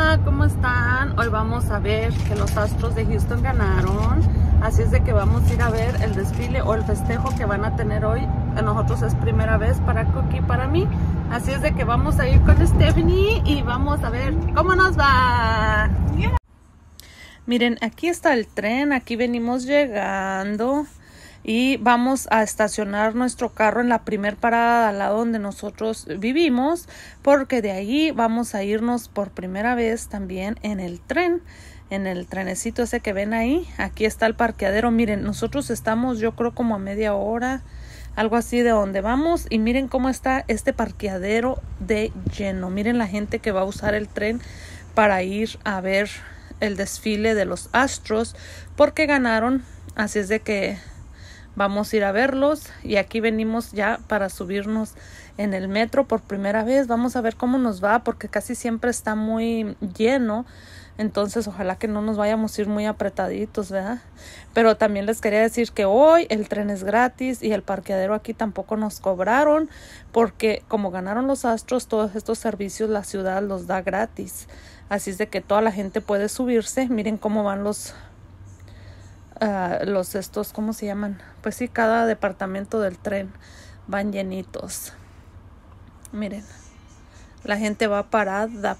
Hola, ¿cómo están? Hoy vamos a ver que los Astros de Houston ganaron. Así es de que vamos a ir a ver el desfile o el festejo que van a tener hoy. A nosotros es primera vez para Cookie y para mí. Así es de que vamos a ir con Stephanie y vamos a ver cómo nos va. Miren, aquí está el tren. Aquí venimos llegando. Y vamos a estacionar nuestro carro en la primer parada al lado donde nosotros vivimos, porque de ahí vamos a irnos por primera vez también en el tren, en el trenecito ese que ven ahí. Aquí está el parqueadero. Miren, nosotros estamos yo creo como a media hora, algo así de donde vamos, y miren cómo está este parqueadero de lleno. Miren la gente que va a usar el tren para ir a ver el desfile de los Astros, porque ganaron. Así es de que vamos a ir a verlos, y aquí venimos ya para subirnos en el metro por primera vez. Vamos a ver cómo nos va, porque casi siempre está muy lleno. Entonces ojalá que no nos vayamos a ir muy apretaditos, ¿verdad? Pero también les quería decir que hoy el tren es gratis y el parqueadero aquí tampoco nos cobraron, porque como ganaron los Astros, todos estos servicios la ciudad los da gratis. Así es de que toda la gente puede subirse. Miren cómo van los estos, ¿cómo se llaman? Pues sí, cada departamento del tren van llenitos. Miren, la gente va parada.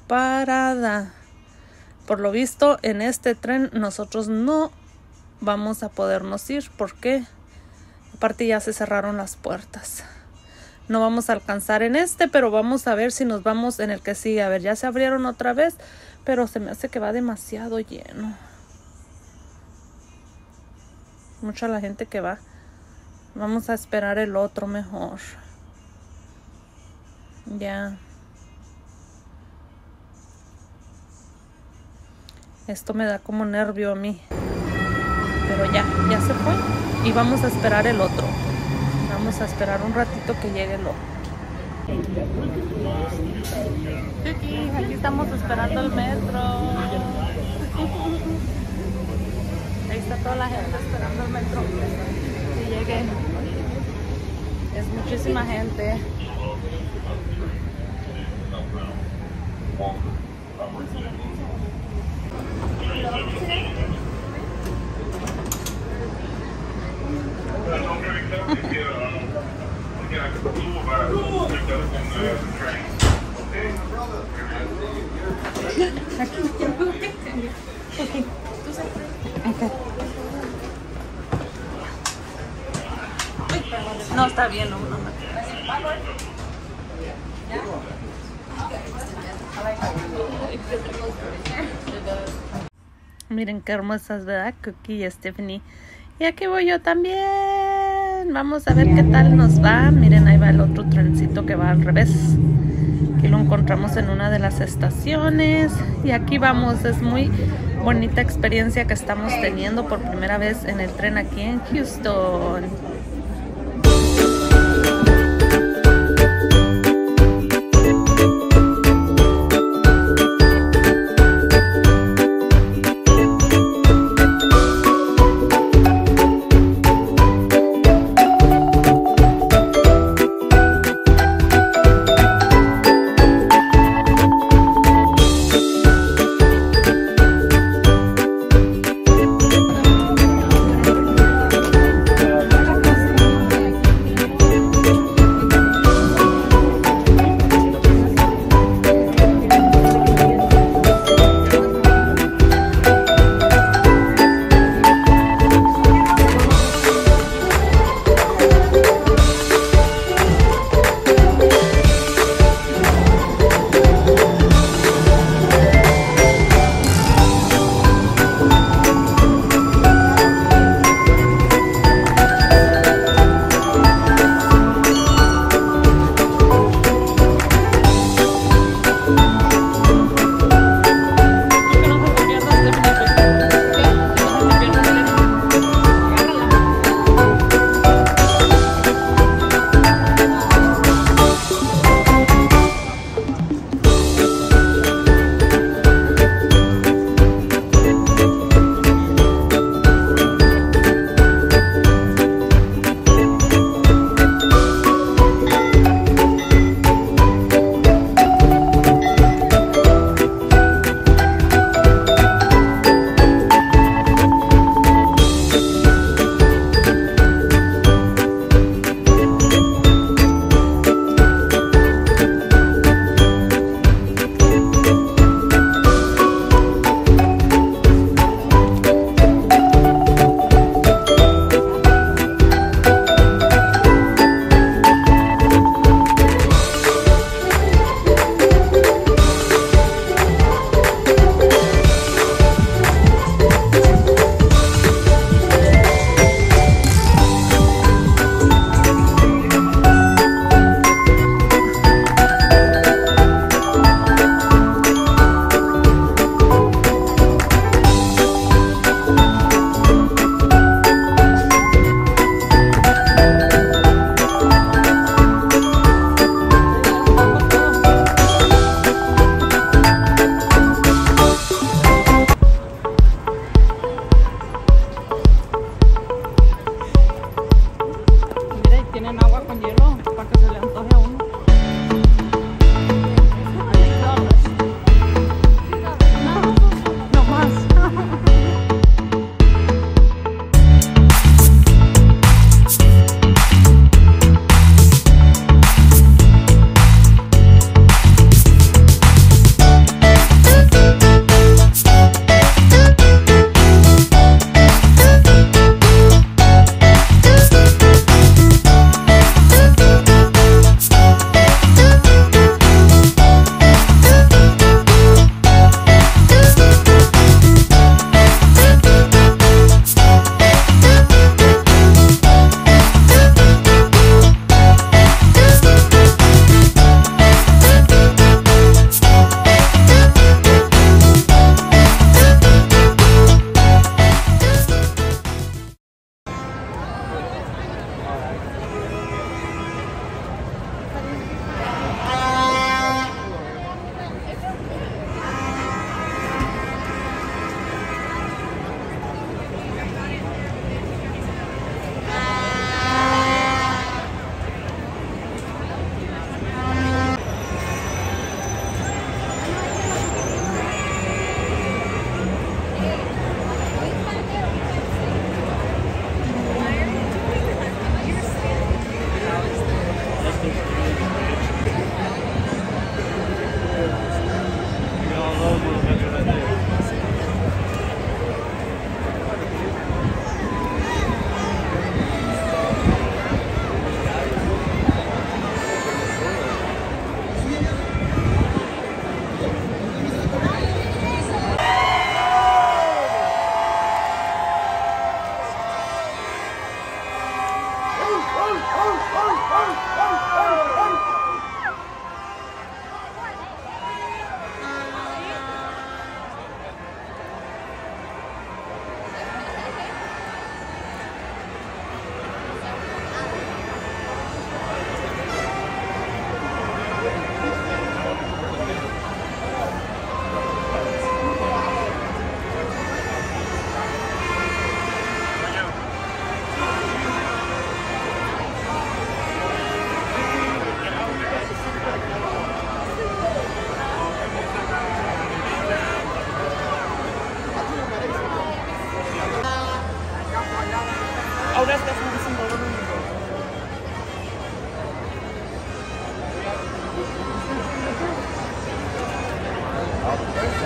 Por lo visto, en este tren nosotros no vamos a podernos ir, porque aparte ya se cerraron las puertas. No vamos a alcanzar en este, pero vamos a ver si nos vamos en el que sigue. A ver, ya se abrieron otra vez, pero se me hace que va demasiado lleno. Mucha la gente que va. Vamos a esperar el otro mejor. Ya. Esto me da como nervio a mí. Pero ya se fue. Y vamos a esperar el otro. Vamos a esperar un ratito que llegue el otro. Aquí estamos esperando el metro. Ahí está toda la gente esperando el metro que llegue. Es muchísima gente. No, está bien, no. Miren qué hermosas, ¿verdad? Cookie y Stephanie. Y aquí voy yo también. Vamos a ver qué tal nos va. Miren, ahí va el otro trencito que va al revés. Aquí lo encontramos en una de las estaciones. Y aquí vamos. Es muy bonita experiencia que estamos teniendo por primera vez en el tren aquí en Houston.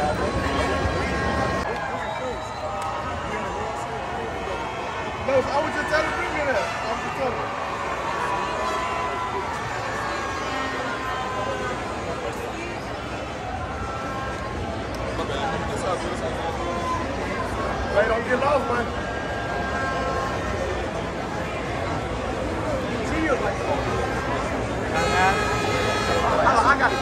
No, I was just telling you that. I was just telling you. Hey, don't get lost, man. Chill like that. I got it.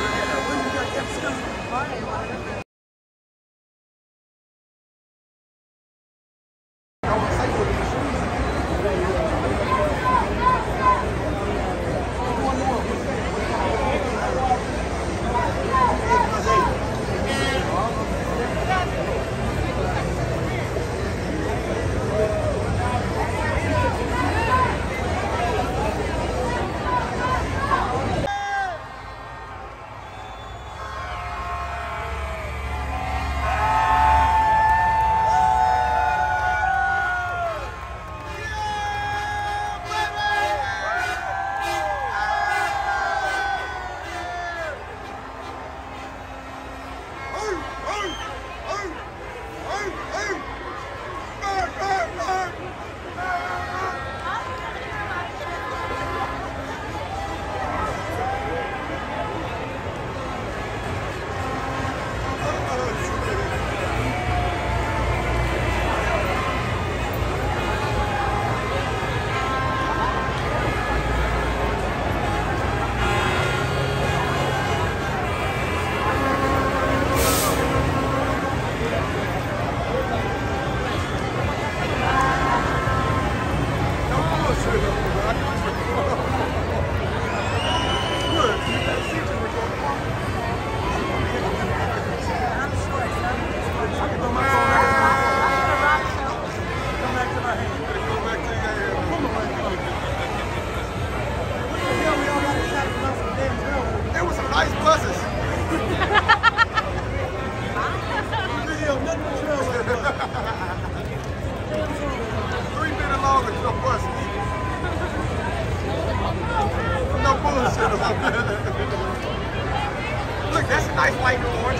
Look, that's a nice white and orange.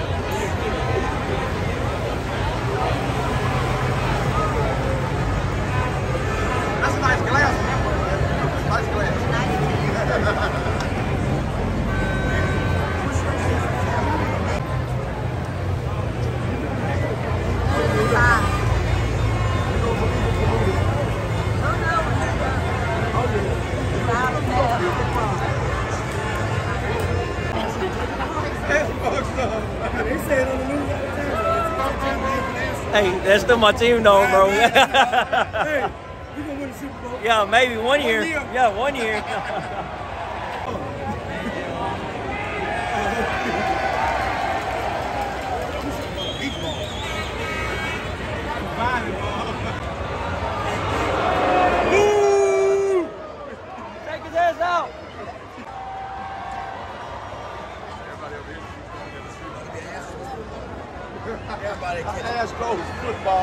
That's a nice glass. Nice glass. Hey, that's still my team though, bro. Hey, we gonna win the Super Bowl. Yeah, maybe one year. Yeah, 1 year. Take his ass out. Everybody ass goes football.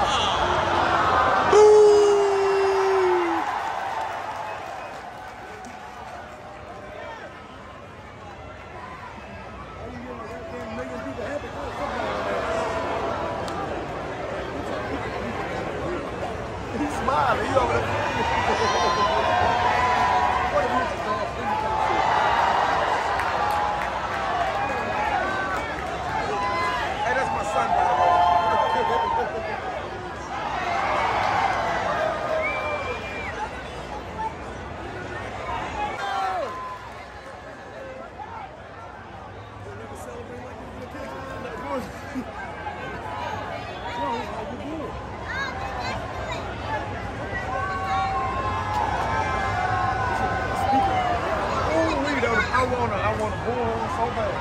He's smiling. He over there. Hey, that's my son, by the way. I want a bull so bad.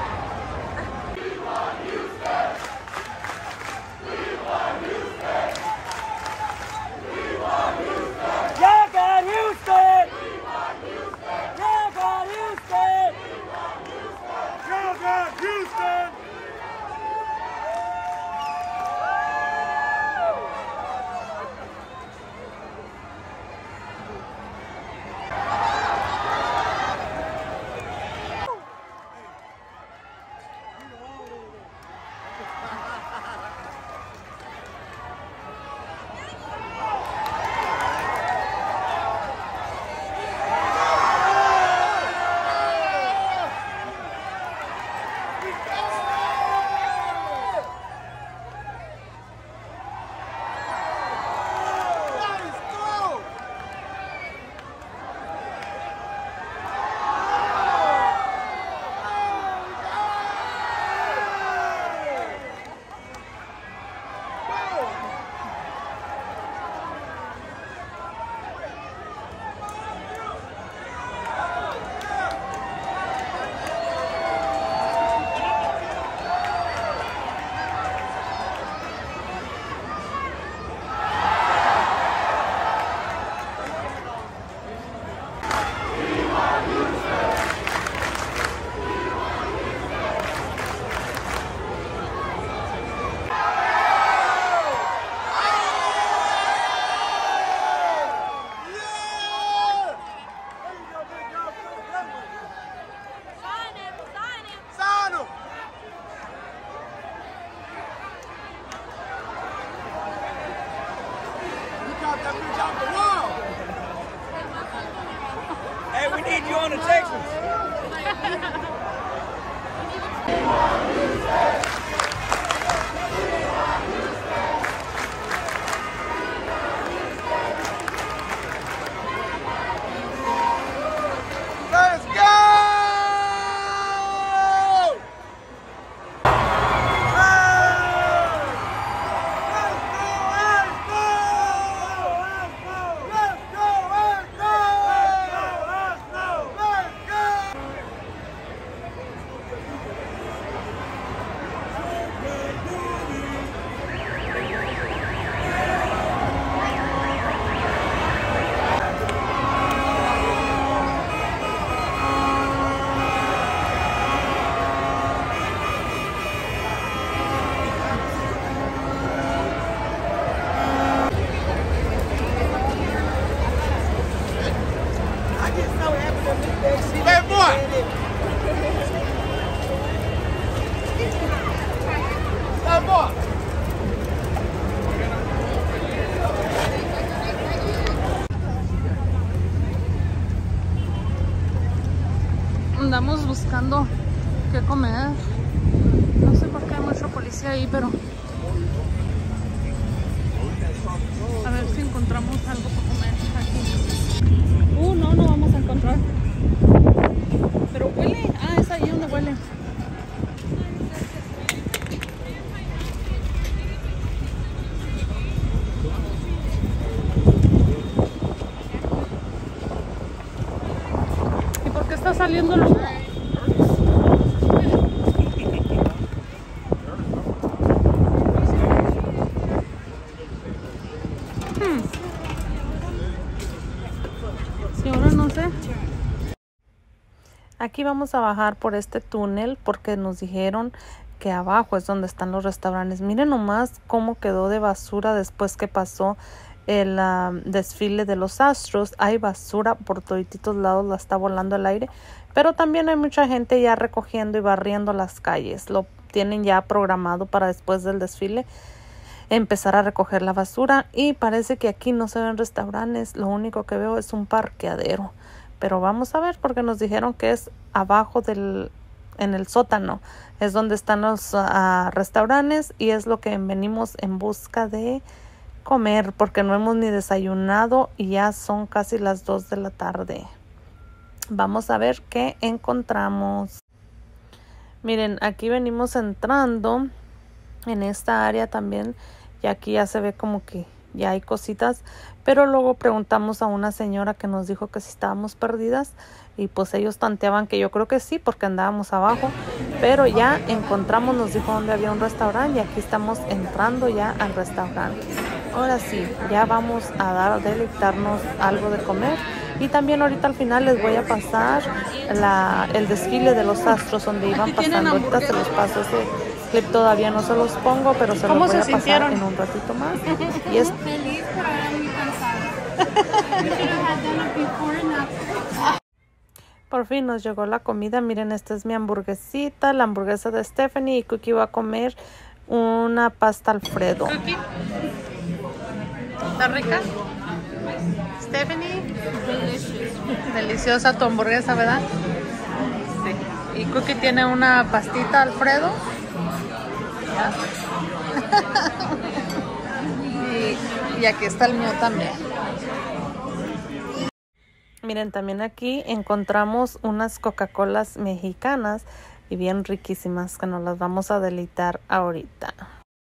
Let's go! Hey, boy! Hey, boy! Andamos buscando qué comer. No sé por qué hay mucha policía ahí, pero a ver si encontramos algo para comer aquí. No vamos a encontrar. Pero huele. Ah, es ahí donde huele. ¿Y por qué está saliendo el humo? Sí, ahora no sé. Aquí vamos a bajar por este túnel porque nos dijeron que abajo es donde están los restaurantes. Miren nomás cómo quedó de basura después que pasó el desfile de los astros. Hay basura por todos lados, la está volando el aire. Pero también hay mucha gente ya recogiendo y barriendo las calles. Lo tienen ya programado para después del desfile empezar a recoger la basura. Y parece que aquí no se ven restaurantes. Lo único que veo es un parqueadero. Pero vamos a ver porque nos dijeron que es abajo en el sótano. Es donde están los restaurantes y es lo que venimos en busca de comer porque no hemos ni desayunado y ya son casi las 2 de la tarde. Vamos a ver qué encontramos. Miren, aquí venimos entrando en esta área también y aquí ya se ve como que ya hay cositas, pero luego preguntamos a una señora que nos dijo que si estábamos perdidas y pues ellos tanteaban que yo creo que sí porque andábamos abajo, pero ya encontramos, nos dijo dónde había un restaurante y aquí estamos entrando ya al restaurante. Ahora sí, ya vamos a deleitarnos algo de comer y también ahorita al final les voy a pasar el desfile de los astros donde iban pasando. Ahorita se los paso ese clip, todavía no se los pongo, pero se los voy a pasar en un ratito más. Y es feliz, pero era muy cansada. Por fin nos llegó la comida. Miren, esta es mi hamburguesita, la hamburguesa de Stephanie, y Cookie va a comer una pasta Alfredo. Cookie, ¿está rica? Stephanie, deliciosa tu hamburguesa, ¿verdad? Sí. Y Cookie tiene una pastita Alfredo. y aquí está el mío también. Miren, también aquí encontramos unas Coca-Colas mexicanas y bien riquísimas que nos las vamos a deleitar ahorita.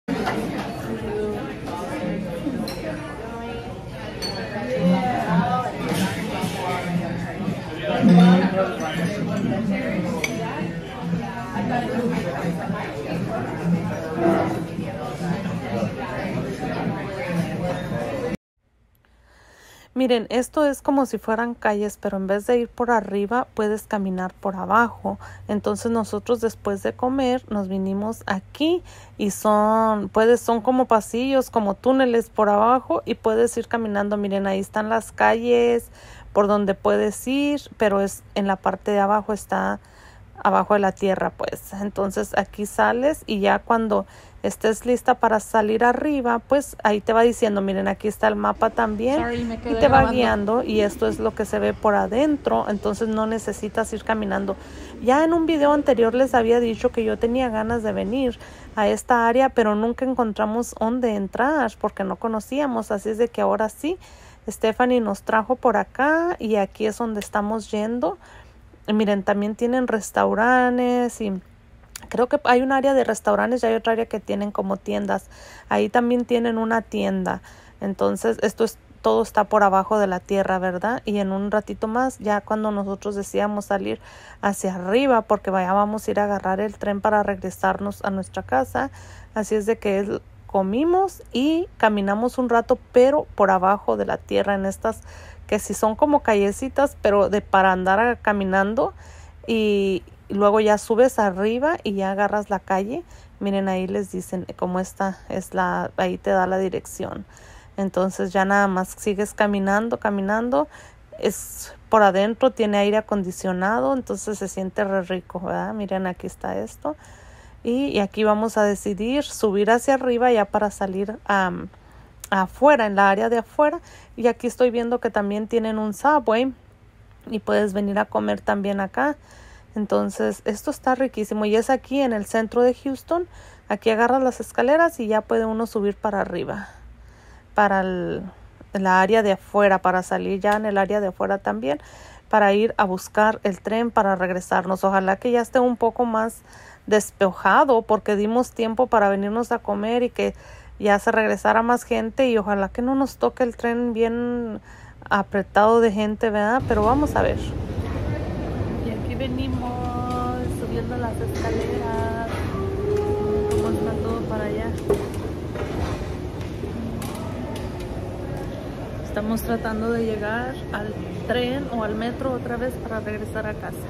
Miren, esto es como si fueran calles, pero en vez de ir por arriba, puedes caminar por abajo. Entonces nosotros después de comer nos vinimos aquí y son como pasillos, como túneles por abajo y puedes ir caminando. Miren, ahí están las calles por donde puedes ir, pero es en la parte de abajo está abajo de la tierra, pues. Entonces aquí sales y ya cuando estés lista para salir arriba, pues ahí te va diciendo, miren, aquí está el mapa también. Sorry, me y quedé te va grabando. guiando y esto es lo que se ve por adentro, entonces no necesitas ir caminando. Ya en un video anterior les había dicho que yo tenía ganas de venir a esta área, pero nunca encontramos dónde entrar porque no conocíamos, así es de que ahora sí, Stephanie nos trajo por acá y aquí es donde estamos yendo. Y miren, también tienen restaurantes y creo que hay un área de restaurantes y hay otra área que tienen como tiendas. Ahí también tienen una tienda. Entonces, todo está por abajo de la tierra, ¿verdad? Y en un ratito más, ya cuando nosotros decíamos salir hacia arriba, porque vamos a ir a agarrar el tren para regresarnos a nuestra casa. Así es de que comimos y caminamos un rato, pero por abajo de la tierra en estas que sí son como callecitas, pero para andar caminando y luego ya subes arriba y ya agarras la calle. Miren, ahí les dicen cómo esta es ahí te da la dirección. Entonces ya nada más sigues caminando. Es por adentro, tiene aire acondicionado, entonces se siente re rico, ¿verdad? Miren, aquí está esto. Y aquí vamos a decidir subir hacia arriba ya para salir afuera, en la área de afuera. Y aquí estoy viendo que también tienen un Subway y puedes venir a comer también acá. Entonces esto está riquísimo y es aquí en el centro de Houston. Aquí agarras las escaleras y ya puede uno subir para arriba, para la área de afuera, para salir ya en el área de afuera también, para ir a buscar el tren para regresarnos. Ojalá que ya esté un poco más despejado porque dimos tiempo para venirnos a comer y que ya se regresara más gente y ojalá que no nos toque el tren bien apretado de gente, ¿verdad? Pero vamos a ver. Y aquí venimos subiendo las escaleras. ¿Cómo está todo para allá? Estamos tratando de llegar al tren o al metro otra vez para regresar a casa.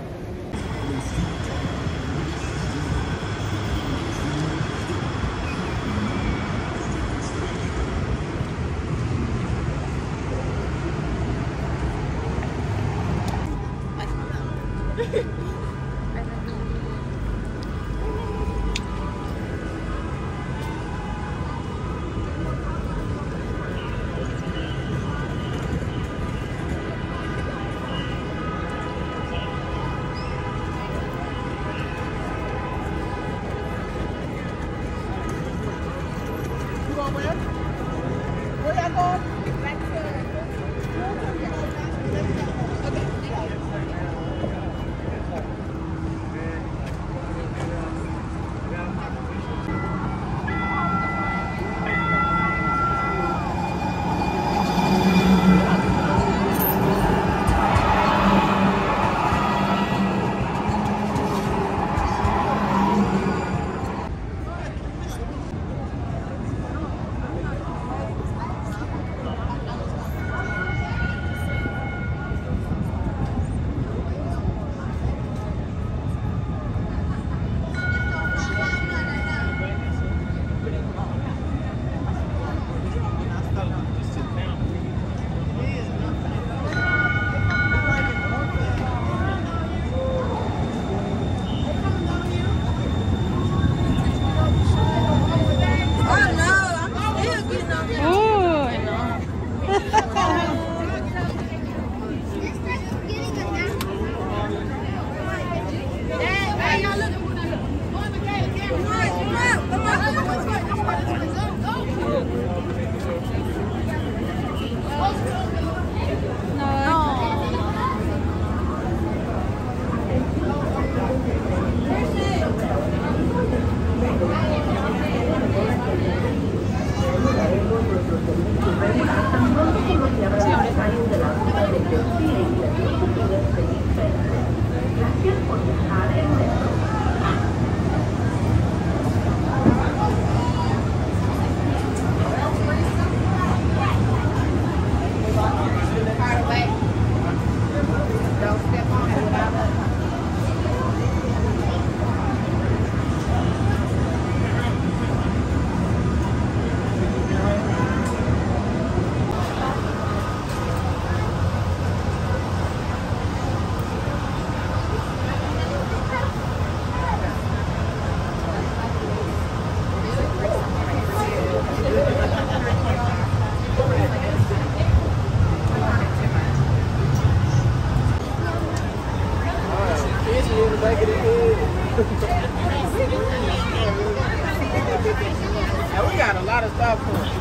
Four.